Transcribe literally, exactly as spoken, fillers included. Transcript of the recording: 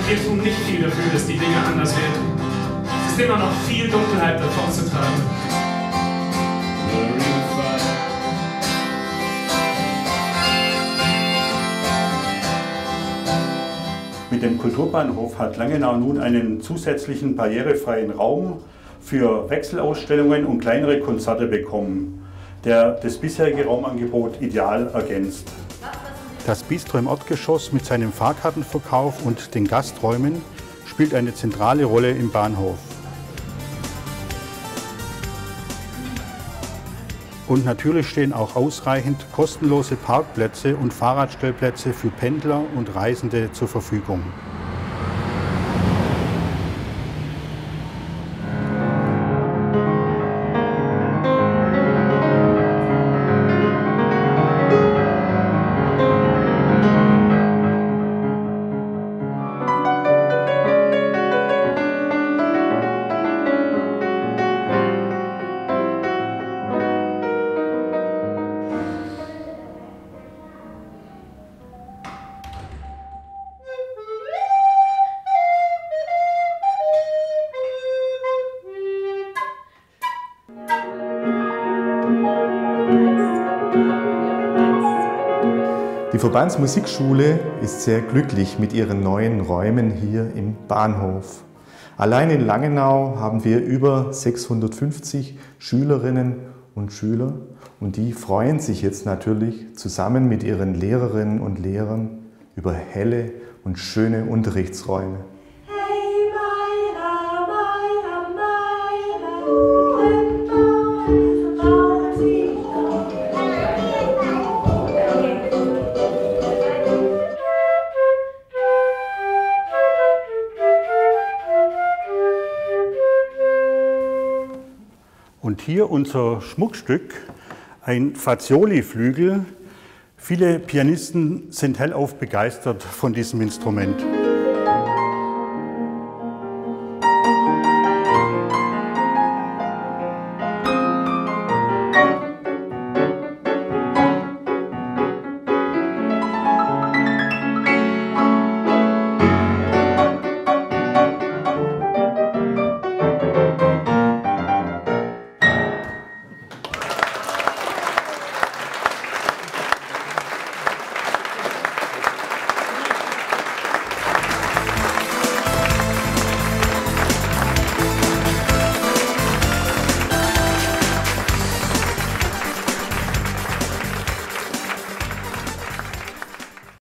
wir tun nicht viel dafür, dass die Dinge anders werden. Es ist immer noch viel Dunkelheit davon zu tragen. Mit dem Kulturbahnhof hat Langenau nun einen zusätzlichen barrierefreien Raum für Wechselausstellungen und kleinere Konzerte bekommen, der das bisherige Raumangebot ideal ergänzt. Das Bistro im Erdgeschoss mit seinem Fahrkartenverkauf und den Gasträumen spielt eine zentrale Rolle im Bahnhof. Und natürlich stehen auch ausreichend kostenlose Parkplätze und Fahrradstellplätze für Pendler und Reisende zur Verfügung. Die Verbandsmusikschule ist sehr glücklich mit ihren neuen Räumen hier im Bahnhof. Allein in Langenau haben wir über sechshundertfünfzig Schülerinnen und Schüler und die freuen sich jetzt natürlich zusammen mit ihren Lehrerinnen und Lehrern über helle und schöne Unterrichtsräume. Und hier unser Schmuckstück, ein Fazioli-Flügel. Viele Pianisten sind hellauf begeistert von diesem Instrument.